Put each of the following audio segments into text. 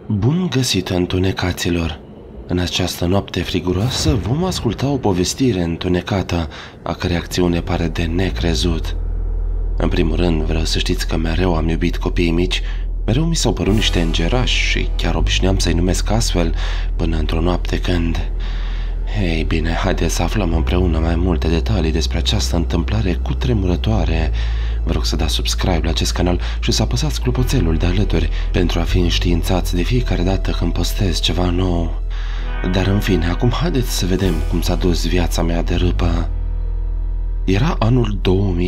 Bun găsit, întunecaților! În această noapte friguroasă vom asculta o povestire întunecată, a cărei acțiune pare de necrezut. În primul rând, vreau să știți că mereu am iubit copiii mici, mereu mi s-au părut niște îngerași și chiar obișnuiam să-i numesc astfel, până într-o noapte când... Ei bine, haideți să aflăm împreună mai multe detalii despre această întâmplare cutremurătoare. Vă rog să dați subscribe la acest canal și să apăsați clopoțelul de alături pentru a fi înștiințați de fiecare dată când postez ceva nou. Dar în fine, acum haideți să vedem cum s-a dus viața mea de râpă. Era anul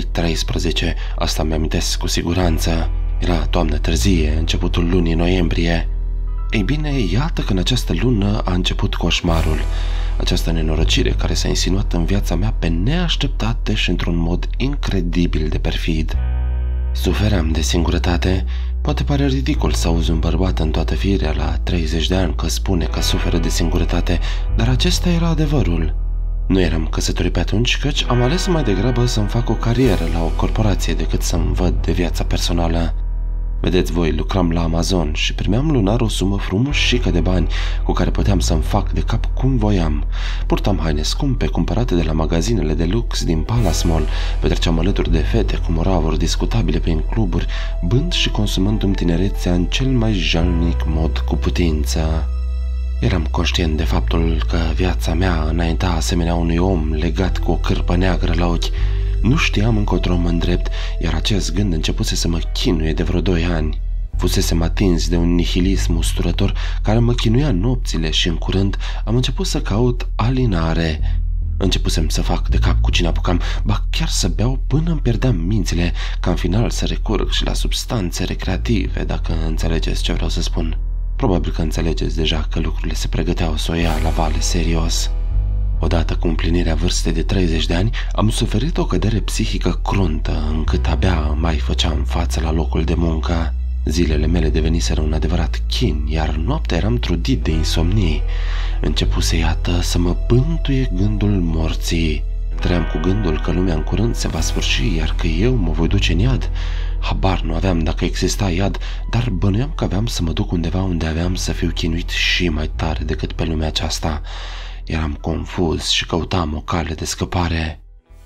2013, asta mi-amintesc cu siguranță. Era toamnă târzie, începutul lunii noiembrie. Ei bine, iată că în această lună a început coșmarul. Această nenorocire care s-a insinuat în viața mea pe neașteptate și într-un mod incredibil de perfid. Sufeream de singurătate. Poate pare ridicol să auzi un bărbat în toată firea la 30 de ani că spune că suferă de singurătate, dar acesta era adevărul. Nu eram căsătorit pe atunci, căci am ales mai degrabă să-mi fac o carieră la o corporație decât să-mi văd de viața personală. Vedeți voi, lucram la Amazon și primeam lunar o sumă frumușică de bani cu care puteam să-mi fac de cap cum voiam. Purtam haine scumpe cumpărate de la magazinele de lux din Palace Mall, petreceam alături de fete cu moravuri discutabile prin cluburi, bând și consumându-mi tinerețea în cel mai jalnic mod cu putință. Eram conștient de faptul că viața mea înainta asemenea unui om legat cu o cârpă neagră la ochi. Nu știam încotro mă îndrept, iar acest gând începuse să mă chinuie de vreo 2 ani. Fusesem atins de un nihilism usturător care mă chinuia nopțile și în curând am început să caut alinare. Începusem să fac de cap cu cine apucam, ba chiar să beau până îmi pierdeam mințile, ca în final să recurg și la substanțe recreative, dacă înțelegeți ce vreau să spun. Probabil că înțelegeți deja că lucrurile se pregăteau să o ia la vale serios. Odată cu împlinirea vârstei de 30 de ani, am suferit o cădere psihică cruntă, încât abia mai făceam față la locul de muncă. Zilele mele deveniseră un adevărat chin, iar noaptea eram trudit de insomnii. Începuse, iată, să mă bântuie gândul morții. Trăiam cu gândul că lumea în curând se va sfârși, iar că eu mă voi duce în iad. Habar nu aveam dacă exista iad, dar bănuiam că aveam să mă duc undeva unde aveam să fiu chinuit și mai tare decât pe lumea aceasta. Eram confuz și căutam o cale de scăpare.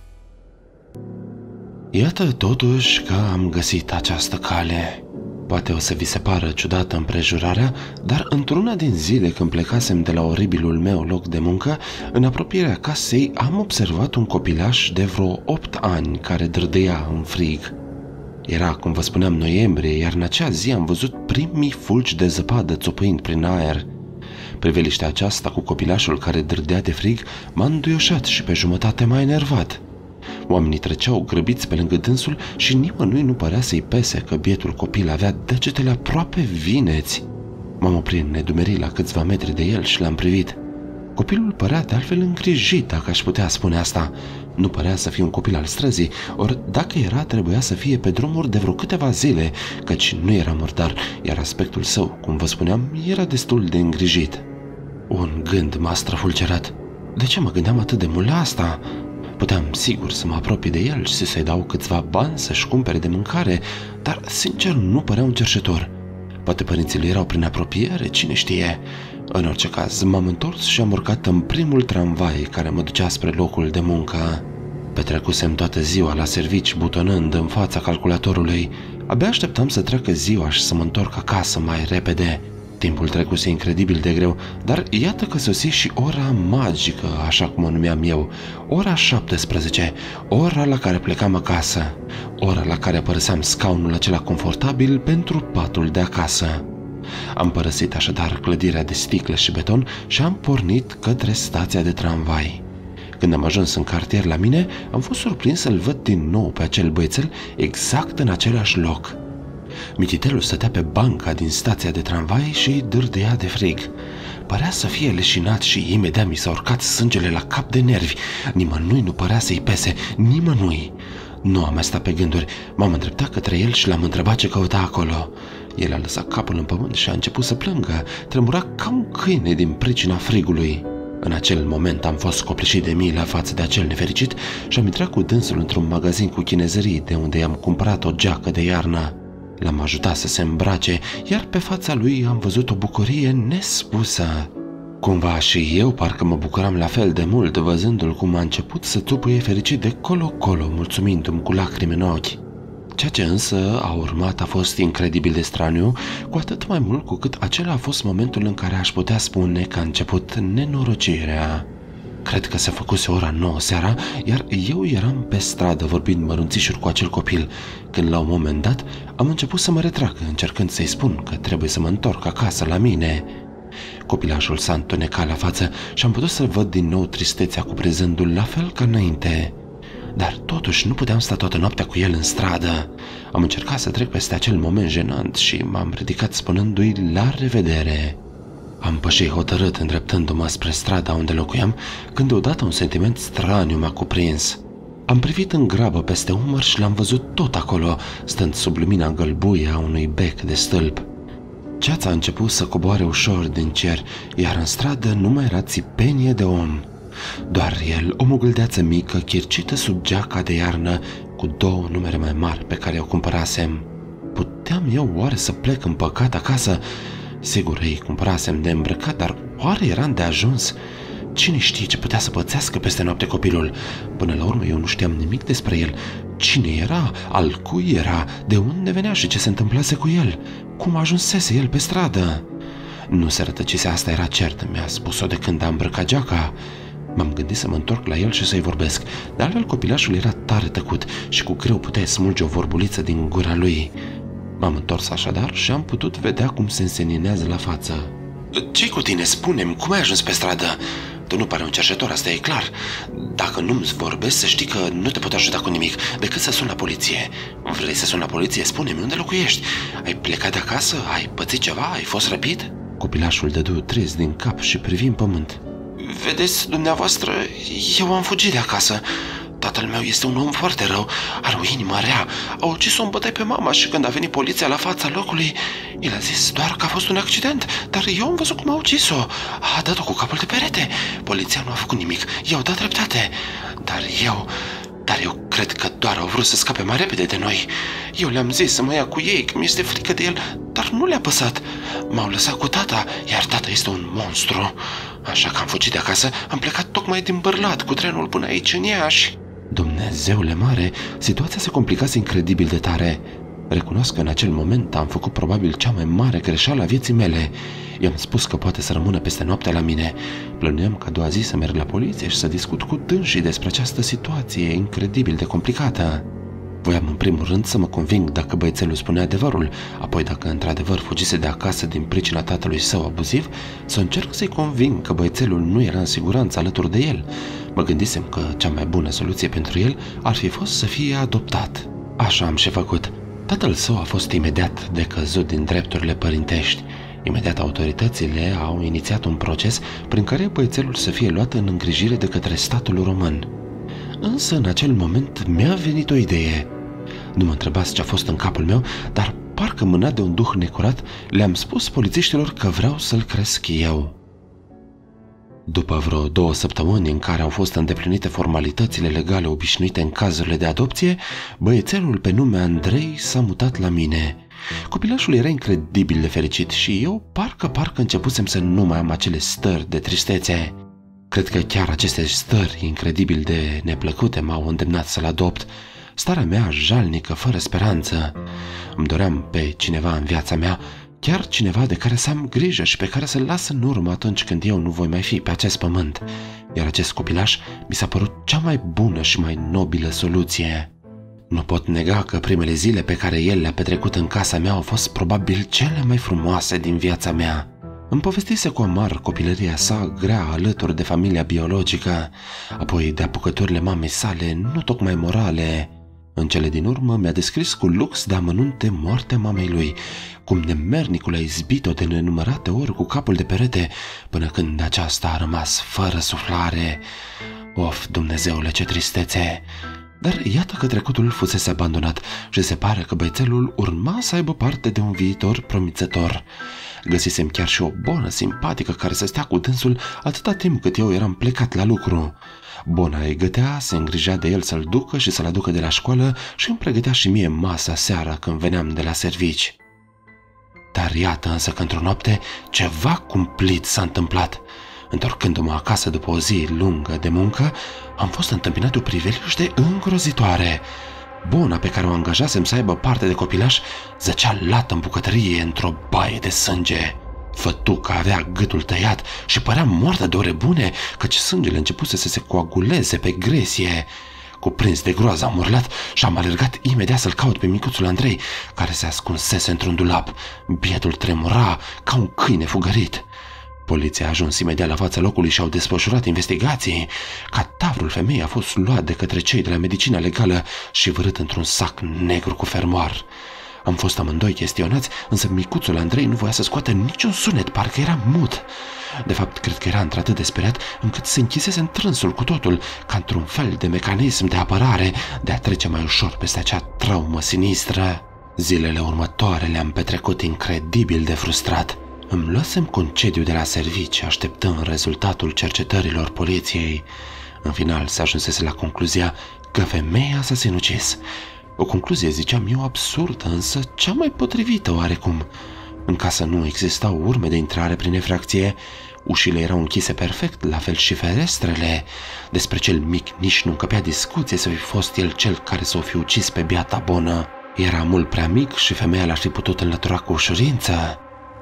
Iată totuși că am găsit această cale. Poate o să vi se pară ciudată împrejurarea, dar într-una din zile când plecasem de la oribilul meu loc de muncă, în apropierea casei am observat un copilaș de vreo 8 ani care dârdâia în frig. Era, cum vă spuneam, noiembrie, iar în acea zi am văzut primii fulgi de zăpadă țopăind prin aer. Priveliștea aceasta cu copilașul care dârdea de frig m-a înduioșat și pe jumătate m-a enervat. Oamenii treceau grăbiți pe lângă dânsul și nimănui nu părea să-i pese că bietul copil avea degetele aproape vineți. M-am oprit nedumerit la câțiva metri de el și l-am privit. Copilul părea de altfel îngrijit, dacă aș putea spune asta. Nu părea să fie un copil al străzii, ori dacă era, trebuia să fie pe drumuri de vreo câteva zile, căci nu era murdar, iar aspectul său, cum vă spuneam, era destul de îngrijit. Un gând m-a străfulgerat. De ce mă gândeam atât de mult la asta? Puteam sigur să mă apropii de el și să-i dau câțiva bani să-și cumpere de mâncare, dar sincer nu părea un cerșetor. Poate părinții lui erau prin apropiere, cine știe. În orice caz, m-am întors și am urcat în primul tramvai care mă ducea spre locul de muncă. Petrecusem toată ziua la servici butonând în fața calculatorului. Abia așteptam să treacă ziua și să mă întorc acasă mai repede. Timpul trecuse incredibil de greu, dar iată că sosi și ora magică, așa cum o numeam eu, ora 17, ora la care plecam acasă, ora la care părăseam scaunul acela confortabil pentru patul de acasă. Am părăsit așadar clădirea de sticle și beton și am pornit către stația de tramvai. Când am ajuns în cartier la mine, am fost surprins să-l văd din nou pe acel băiețel exact în același loc. Mititelul stătea pe banca din stația de tramvai și dârdea de frig. Părea să fie leșinat și imediat mi s-a urcat sângele la cap de nervi. Nimănui nu părea să-i pese, nimănui. Nu am mai stat pe gânduri, m-am îndreptat către el și l-am întrebat ce căuta acolo. El a lăsat capul în pământ și a început să plângă, tremura ca un câine din pricina frigului. În acel moment am fost copleșit de milă față de acel nefericit și am intrat cu dânsul într-un magazin cu chinezării de unde i-am cumpărat o geacă de iarnă. L-am ajutat să se îmbrace, iar pe fața lui am văzut o bucurie nespusă. Cumva și eu parcă mă bucuram la fel de mult văzându-l cum a început să țupuie fericit de colo-colo, mulțumindu-mi cu lacrimi în ochi. Ceea ce însă a urmat a fost incredibil de straniu, cu atât mai mult cu cât acela a fost momentul în care aș putea spune că a început nenorocirea. Cred că se făcuse ora 9 seara, iar eu eram pe stradă vorbind mărunțișuri cu acel copil, când la un moment dat am început să mă retrag, încercând să-i spun că trebuie să mă întorc acasă la mine. Copilașul s-a întunecat la față și am putut să văd din nou tristețea cuprinzându-l la fel ca înainte. Dar totuși nu puteam sta toată noaptea cu el în stradă. Am încercat să trec peste acel moment jenant și m-am ridicat spunându-i la revedere. Am pășit hotărât îndreptându-mă spre strada unde locuiam, când deodată un sentiment straniu m-a cuprins. Am privit în grabă peste umăr și l-am văzut tot acolo, stând sub lumina gălbuie a unui bec de stâlp. Ceața a început să coboare ușor din cer, iar în stradă nu mai era țipenie de om. Doar el, o mugâldeață mică, chircită sub geaca de iarnă, cu 2 numere mai mari pe care o cumpărasem. Puteam eu oare să plec împăcat acasă? Sigur, îi cumpărasem de îmbrăcat, dar oare eram de ajuns? Cine știe ce putea să pățească peste noapte copilul? Până la urmă eu nu știam nimic despre el. Cine era? Al cui era? De unde venea și ce se întâmplase cu el? Cum ajunsese el pe stradă? Nu se rătăcise, asta era cert, mi-a spus-o de când a îmbrăcat geaca. M-am gândit să mă întorc la el și să-i vorbesc, de altfel copilașul era tare tăcut și cu greu puteai smulge o vorbuliță din gura lui. M-am întors așadar și am putut vedea cum se înseninează la față. Ce-i cu tine? Spune-mi, cum ai ajuns pe stradă? Tu nu pare un cerșetor, asta e clar. Dacă nu-mi vorbești, să știi că nu te pot ajuta cu nimic, decât să sun la poliție. Vrei să sun la poliție? Spune-mi, unde locuiești? Ai plecat de acasă? Ai pățit ceva? Ai fost răpit? Copilașul dădu trez din cap și privi în pământ. Vedeți, dumneavoastră, eu am fugit de acasă. Tatăl meu este un om foarte rău, are o inimă rea. A ucis-o în bătaie pe mama și când a venit poliția la fața locului, el a zis doar că a fost un accident, dar eu am văzut cum a ucis-o. A dat-o cu capul de perete. Poliția nu a făcut nimic, i-au dat dreptate. Dar eu cred că doar au vrut să scape mai repede de noi. Eu le-am zis să mă ia cu ei, că mi-este frică de el, dar nu le-a păsat. M-au lăsat cu tata, iar tata este un monstru. Așa că am fugit de acasă, am plecat tocmai din Bârlad cu trenul până aici în Iași. Dumnezeule mare, situația se complicase incredibil de tare. Recunosc că în acel moment am făcut probabil cea mai mare greșeală a vieții mele. I-am spus că poate să rămână peste noaptea la mine. Plănuiam ca a doua zi să merg la poliție și să discut cu dânsii despre această situație incredibil de complicată. Voiam în primul rând să mă conving dacă băiețelul spunea adevărul, apoi dacă într-adevăr fugise de acasă din pricina tatălui său abuziv, să încerc să-i conving că băiețelul nu era în siguranță alături de el. Mă gândisem că cea mai bună soluție pentru el ar fi fost să fie adoptat. Așa am și făcut. Tatăl său a fost imediat decăzut din drepturile părintești. Imediat autoritățile au inițiat un proces prin care băiețelul să fie luat în îngrijire de către statul român. Însă în acel moment mi-a venit o idee. Nu mă întrebați ce a fost în capul meu, dar parcă mânat de un duh necurat, le-am spus polițiștilor că vreau să-l cresc eu. După vreo 2 săptămâni în care au fost îndeplinite formalitățile legale obișnuite în cazurile de adopție, băiețelul pe nume Andrei s-a mutat la mine. Copilașul era incredibil de fericit și eu parcă începusem să nu mai am acele stări de tristețe. Cred că chiar aceste stări incredibil de neplăcute m-au îndemnat să-l adopt. Starea mea jalnică, fără speranță. Îmi doream pe cineva în viața mea, chiar cineva de care să am grijă și pe care să-l las în urmă atunci când eu nu voi mai fi pe acest pământ. Iar acest copilaș mi s-a părut cea mai bună și mai nobilă soluție. Nu pot nega că primele zile pe care el le-a petrecut în casa mea au fost probabil cele mai frumoase din viața mea. Îmi povestise cu amar copilăria sa grea alături de familia biologică, apoi de apucăturile mamei sale nu tocmai morale. În cele din urmă mi-a descris cu lux de amănunte moartea mamei lui, cum nemernicul a izbit-o de nenumărate ori cu capul de perete, până când aceasta a rămas fără suflare. Of, Dumnezeule, ce tristețe! Dar iată că trecutul fusese abandonat și se pare că băiețelul urma să aibă parte de un viitor promițător. Găsisem chiar și o bonă simpatică care să stea cu dânsul atâta timp cât eu eram plecat la lucru. Bona îi gătea, se îngrijea de el să-l ducă și să-l aducă de la școală și îmi pregătea și mie masa seara când veneam de la servici. Dar iată însă că într-o noapte ceva cumplit s-a întâmplat. Întorcându-mă acasă după o zi lungă de muncă, am fost întâmpinat de o priveliște îngrozitoare. Bona, pe care o angajasem să aibă parte de copilaș, zăcea lată în bucătărie într-o baie de sânge. Fătuca avea gâtul tăiat și părea moartă de ore bune, căci sângele începuse să se coaguleze pe gresie. Cuprins de groază am urlat și am alergat imediat să-l caut pe micuțul Andrei, care se ascunsese într-un dulap. Bietul tremura ca un câine fugărit. Poliția a ajuns imediat la fața locului și au desfășurat investigații. Cadavrul femeii a fost luat de către cei de la medicina legală și vărât într-un sac negru cu fermoar. Am fost amândoi chestionați, însă micuțul Andrei nu voia să scoată niciun sunet, parcă era mut. De fapt, cred că era într-atât de speriat încât se închisese în trânsul cu totul, ca într-un fel de mecanism de apărare, de a trece mai ușor peste acea traumă sinistră. Zilele următoare le-am petrecut incredibil de frustrat. Îmi luasem concediu de la servici, așteptând rezultatul cercetărilor poliției. În final se ajunsese la concluzia că femeia s-a sinucis. O concluzie, ziceam eu, absurdă, însă cea mai potrivită oarecum. În casă nu existau urme de intrare prin efracție, ușile erau închise perfect, la fel și ferestrele. Despre cel mic nici nu încăpea discuție să fi fost el cel care s-o fi ucis pe biata Bonă. Era mult prea mic și femeia l-ar fi putut înlătura cu ușurință.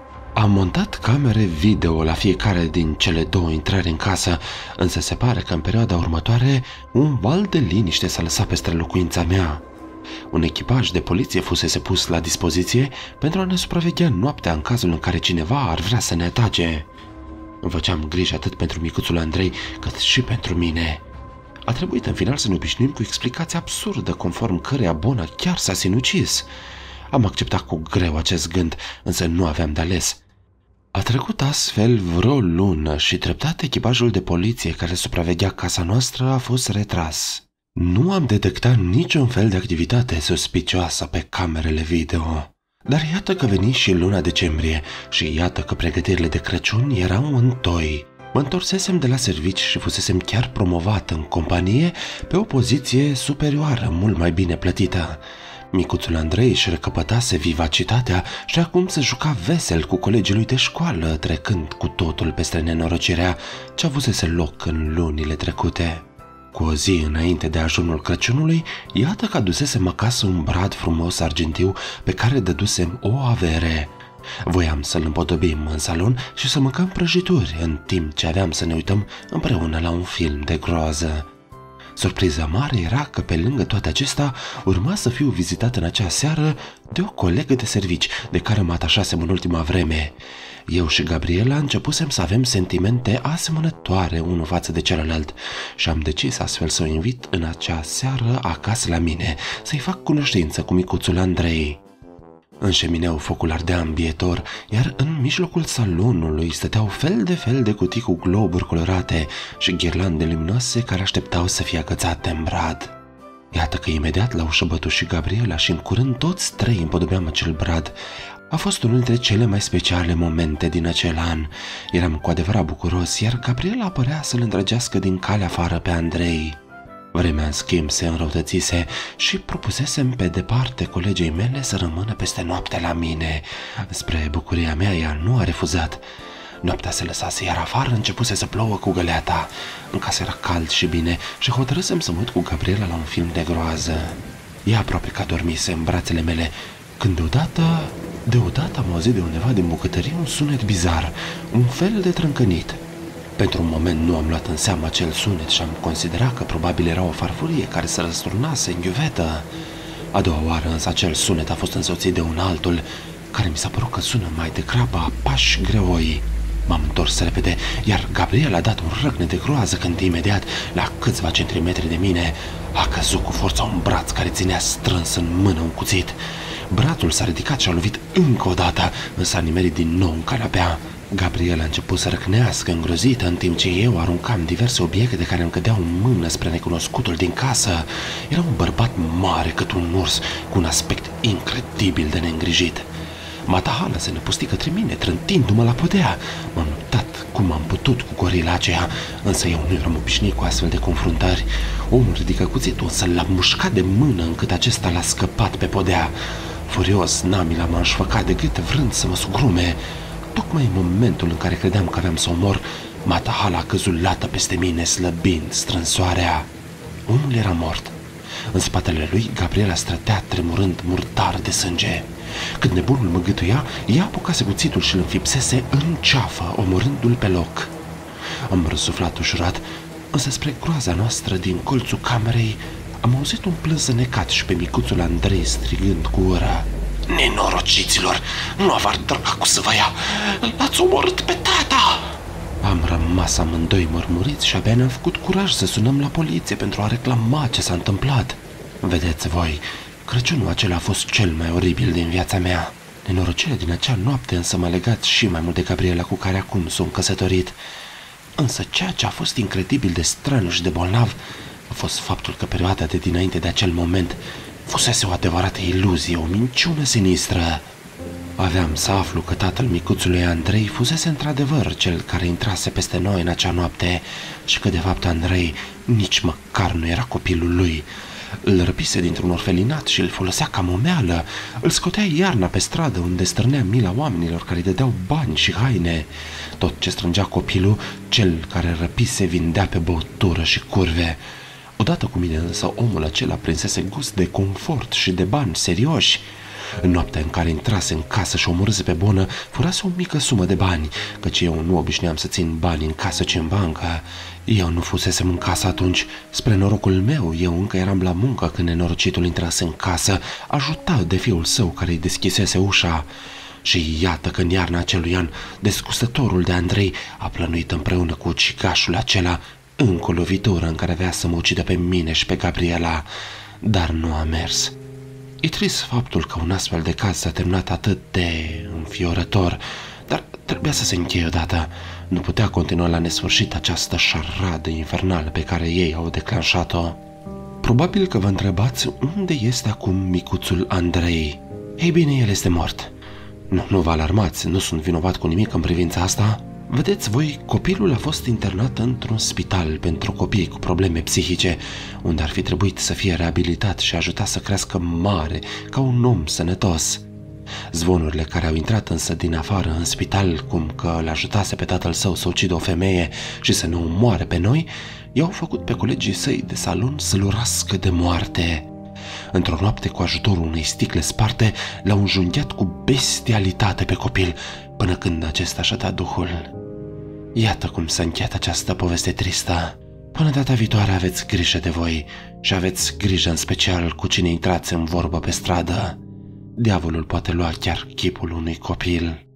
Am montat camere video la fiecare din cele două intrări în casă, însă se pare că în perioada următoare un val de liniște s-a lăsat peste locuința mea. Un echipaj de poliție fusese pus la dispoziție pentru a ne supraveghea noaptea în cazul în care cineva ar vrea să ne atace. Îmi făceam griji atât pentru micuțul Andrei cât și pentru mine. A trebuit în final să ne obișnuim cu explicația absurdă conform căreia Bona chiar s-a sinucis. Am acceptat cu greu acest gând, însă nu aveam de ales. A trecut astfel vreo lună și treptat echipajul de poliție care supraveghea casa noastră a fost retras. Nu am detectat niciun fel de activitate suspicioasă pe camerele video. Dar iată că veni și luna decembrie și iată că pregătirile de Crăciun erau în toi. Mă întorsesem de la servici și fusesem chiar promovat în companie pe o poziție superioară, mult mai bine plătită. Micuțul Andrei își recăpătase vivacitatea și acum se juca vesel cu colegii lui de școală, trecând cu totul peste nenorocirea ce avusese loc în lunile trecute. Cu o zi înainte de ajunul Crăciunului, iată că adusesem acasă un brad frumos argintiu pe care dădusem o avere. Voiam să-l împodobim în salon și să mâncăm prăjituri, în timp ce aveam să ne uităm împreună la un film de groază. Surpriza mare era că pe lângă toate acestea urma să fiu vizitat în acea seară de o colegă de servici de care mă atașasem în ultima vreme. Eu și Gabriela începusem să avem sentimente asemănătoare unul față de celălalt și am decis astfel să o invit în acea seară acasă la mine, să-i fac cunoștință cu micuțul Andrei. În șemineu focul ardea îmbietor, iar în mijlocul salonului stăteau fel de cutii cu globuri colorate și ghirlande luminoase care așteptau să fie agățate în brad. Iată că imediat la ușă bătu și Gabriela și în curând toți trei împodobeam acel brad. A fost unul dintre cele mai speciale momente din acel an. Eram cu adevărat bucuros, iar Gabriela apărea să-l îndrăgească din calea afară pe Andrei. Vremea, în schimb, se înrăutățise și propusesem pe departe colegei mele să rămână peste noapte la mine. Spre bucuria mea, ea nu a refuzat. Noaptea se lăsase, iar afară începuse să plouă cu găleata. În casă era cald și bine și hotărâsem să mă uit cu Gabriela la un film de groază. Ea aproape că dormise în brațele mele, când deodată am auzit de undeva din bucătărie un sunet bizar, un fel de trâncănit. Pentru un moment nu am luat în seamă acel sunet și am considerat că probabil era o farfurie care se răsturnase în ghiuvetă. A doua oară însă acel sunet a fost însoțit de un altul, care mi s-a părut că sună mai degrabă a pași greoi. M-am întors repede, iar Gabriel a dat un răgnet de groază când imediat, la câțiva centimetri de mine, a căzut cu forța un braț care ținea strâns în mână un cuțit. Brațul s-a ridicat și a lovit încă o dată, însă a nimerit din nou în canapea. Gabriela a început să răcnească îngrozită, în timp ce eu aruncam diverse obiecte care îmi cădeau în mână spre necunoscutul din casă. Era un bărbat mare cât un urs, cu un aspect incredibil de neîngrijit. Matahala se năpusti către mine, trântindu-mă la podea. M-am luptat cum am putut cu gorila aceea, însă eu nu eram obișnuit cu astfel de confruntări. Omul ridică cuțitul, însă l-a mușcat de mână încât acesta l-a scăpat pe podea. Furios, Namila m-a înșfăcat de gât vrând să mă sugrume. Tocmai în momentul în care credeam că aveam să omor, Matahala a căzut lată peste mine, slăbind strânsoarea. Omul era mort. În spatele lui, Gabriela stătea tremurând murdar de sânge. Când nebunul mă gâtuia, ea apucase cuțitul și îl înfipsese în ceafă, omorându-l pe loc. Am răsuflat ușurat, însă spre groaza noastră din colțul camerei am auzit un plâns necat și pe micuțul Andrei strigând cu ură: "Nenorociților, nu avar dracu să vă ia! L-ați omorât pe tata!" Am rămas amândoi mărmuriți și abia ne-am făcut curaj să sunăm la poliție pentru a reclama ce s-a întâmplat. Vedeți voi, Crăciunul acela a fost cel mai oribil din viața mea. Nenorocirea din acea noapte însă m-a legat și mai mult de Gabriela, cu care acum sunt căsătorit. Însă ceea ce a fost incredibil de straniu și de bolnav a fost faptul că perioada de dinainte de acel moment fusese o adevărată iluzie, o minciună sinistră. Aveam să aflu că tatăl micuțului Andrei fusese într-adevăr cel care intrase peste noi în acea noapte și că de fapt Andrei nici măcar nu era copilul lui. Îl răpise dintr-un orfelinat și îl folosea ca momeală, îl scotea iarna pe stradă unde stârnea mila oamenilor care îi dădeau bani și haine. Tot ce strângea copilul, cel care răpise vindea pe băutură și curve. Odată cu mine însă omul acela prinsese gust de confort și de bani serioși. În noaptea în care intrase în casă și omorâse pe bonă, furase o mică sumă de bani, căci eu nu obișnuiam să țin bani în casă, ci în bancă. Eu nu fusesem în casă atunci. Spre norocul meu, eu încă eram la muncă când nenorocitul intrase în casă, ajutat de fiul său care îi deschisese ușa. Și iată că în iarna acelui an, desgustătorul de Andrei a plănuit împreună cu ucigașul acela încă o lovitură în care avea să mă ucidă pe mine și pe Gabriela, dar nu a mers. E trist faptul că un astfel de caz s-a terminat atât de înfiorător, dar trebuia să se încheie odată. Nu putea continua la nesfârșit această șaradă infernală pe care ei au declanșat-o. Probabil că vă întrebați unde este acum micuțul Andrei. Ei bine, el este mort. Nu vă alarmați, nu sunt vinovat cu nimic în privința asta. Vedeți voi, copilul a fost internat într-un spital pentru copii cu probleme psihice, unde ar fi trebuit să fie reabilitat și ajutat să crească mare, ca un om sănătos. Zvonurile care au intrat însă din afară în spital, cum că îl ajutase pe tatăl său să ucidă o femeie și să ne omoare pe noi, i-au făcut pe colegii săi de salon să-l urască de moarte. Într-o noapte, cu ajutorul unei sticle sparte, l-au înjunghiat cu bestialitate pe copil, până când acesta și-a dat duhul. Iată cum s-a încheiat această poveste tristă. Până data viitoare aveți grijă de voi și aveți grijă în special cu cine intrați în vorbă pe stradă. Diavolul poate lua chiar chipul unui copil.